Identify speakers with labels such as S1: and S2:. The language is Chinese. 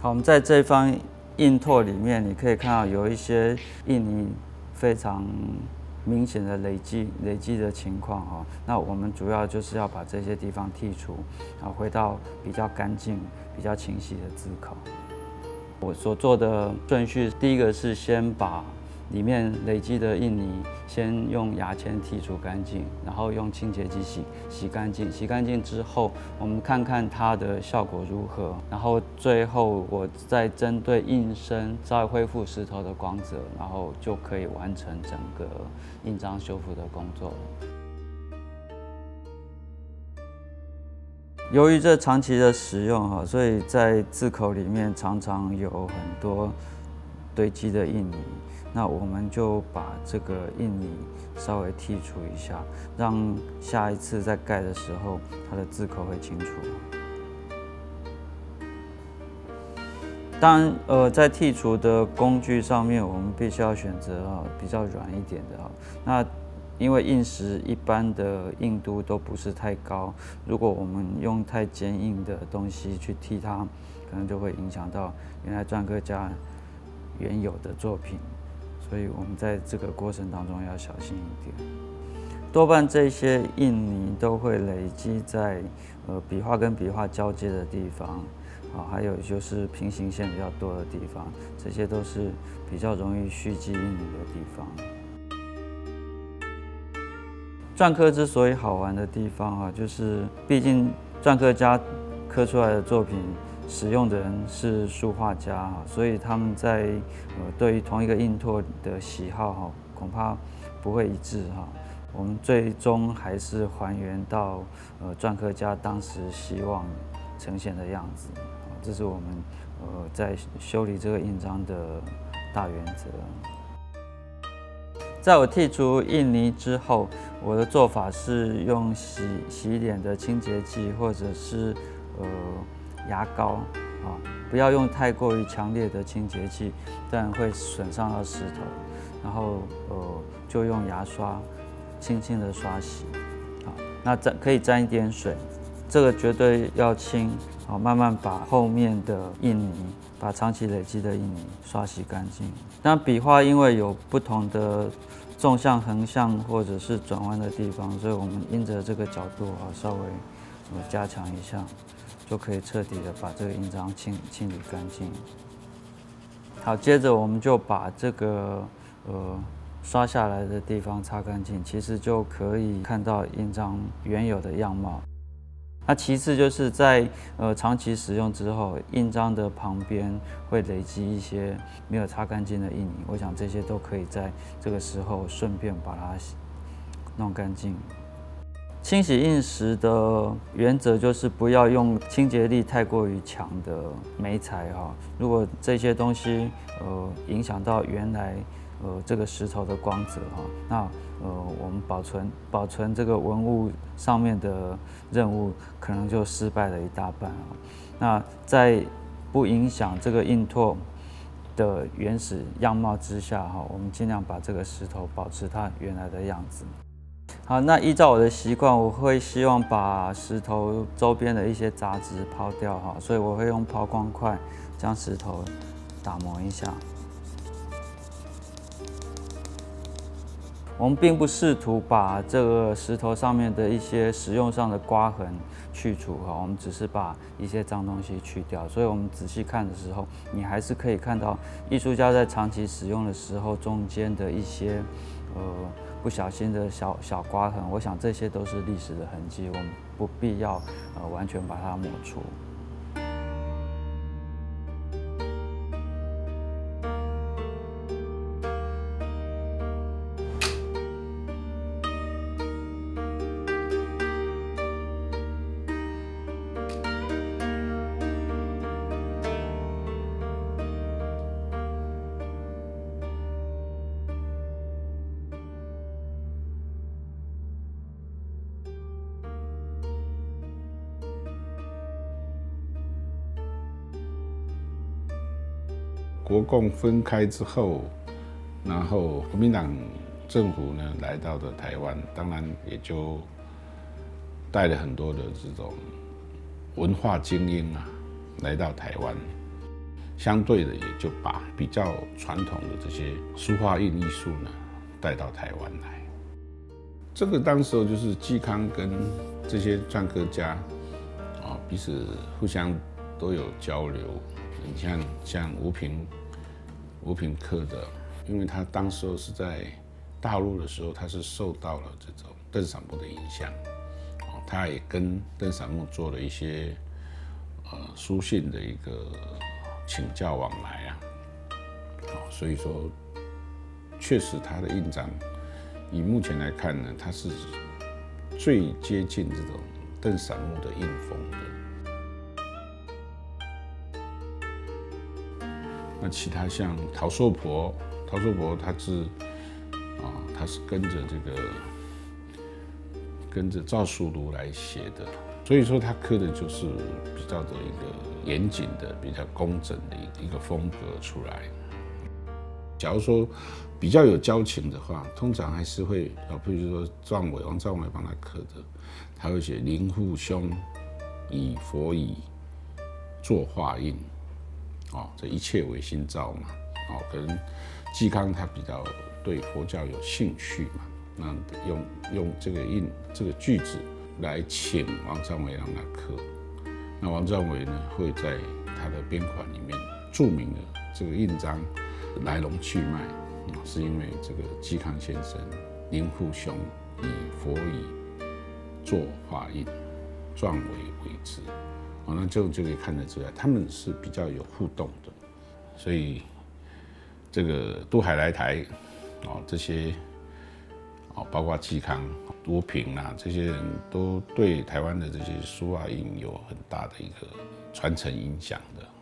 S1: 好，我们在这方印拓里面，你可以看到有一些印泥非常明显的累积的情况哈。那我们主要就是要把这些地方剔除，回到比较干净、比较清晰的字口。我所做的顺序，第一个是先把里面累积的印泥先用牙签剔除干净，然后用清洁剂洗干净。洗干净之后，我们看看它的效果如何，然后最后我再针对印身稍微恢复石头的光泽，然后就可以完成整个印章修复的工作了。由于这长期的使用所以在字口里面常常有很多堆积的印泥。那我们就把这个印泥稍微剔除一下，让下一次在盖的时候，它的字口会清楚。当然，在剔除的工具上面，我们必须要选择比较软一点的那因为印石一般的硬度都不是太高，如果我们用太坚硬的东西去剔它，可能就会影响到原来篆刻家原有的作品。所以我们在这个过程当中要小心一点。多半这些印泥都会累积在笔画跟笔画交接的地方，还有就是平行线比较多的地方，这些都是比较容易蓄积印泥的地方。篆刻之所以好玩的地方就是毕竟篆刻家刻出来的作品，使用的人是书画家所以他们在对于同一个印拓的喜好恐怕不会一致我们最终还是还原到篆刻家当时希望呈现的样子，这是我们在修理这个印章的大原则。在我剔除印泥之后，我的做法是用洗脸的清洁剂或者是牙膏不要用太过于强烈的清洁剂，这样会损伤到石头。然后就用牙刷轻轻的刷洗，那可以沾一点水，这个绝对要轻，慢慢把后面的印泥，把长期累积的印泥刷洗干净。那笔画因为有不同的纵向、横向或者是转弯的地方，所以我们因着这个角度稍微加强一下，就可以彻底的把这个印章清理干净。好，接着我们就把这个刷下来的地方擦干净，其实就可以看到印章原有的样貌。那其次就是在长期使用之后，印章的旁边会累积一些没有擦干净的印泥，我想这些都可以在这个时候顺便把它弄干净。清洗印石的原则就是不要用清洁力太过于强的媒材如果这些东西影响到原来这个石头的光泽那我们保存这个文物上面的任务可能就失败了一大半那在不影响这个印拓的原始样貌之下我们尽量把这个石头保持它原来的样子。好，那依照我的习惯，我会希望把石头周边的一些杂质抛掉所以我会用抛光块将石头打磨一下。我们并不试图把这个石头上面的一些使用上的刮痕去除我们只是把一些脏东西去掉。所以我们仔细看的时候，你还是可以看到艺术家在长期使用的时候中间的一些不小心的小刮痕，我想这些都是历史的痕迹，我们不必要完全把它抹除。
S2: 国共分开之后，然后国民党政府呢来到了台湾，当然也就带了很多的这种文化精英来到台湾。 相对的也就把比较传统的这些书画印艺术呢带到台湾来。这个当时候就是嵇康跟这些篆刻家彼此互相都有交流。你像吴平刻的，因为他当时候是在大陆的时候，他是受到了这种邓散木的影响，他也跟邓散木做了一些书信的一个请教往来啊，所以说确实他的印章以目前来看呢，它是最接近这种邓散木的印风的。那其他像陶寿婆他是跟着赵叔庐来写的，所以说他刻的就是比较的一个严谨的、比较工整的一个风格出来。假如说比较有交情的话，通常还是会比如说王壮伟帮他刻的，他会写灵父兄以佛以作画印，这一切唯心造嘛，可能嵇康他比较对佛教有兴趣嘛，那用这个句子来请王壮伟让他刻，那王壮伟呢会在他的编款里面注明了这个印章来龙去脉，是因为这个嵇康先生灵父兄以佛以作画印，壮伟为之。那就可以看得出来，他们是比较有互动的，所以这个渡海来台，这些，包括嵇康、吴平这些人都对台湾的这些书画印有很大的一个传承影响的。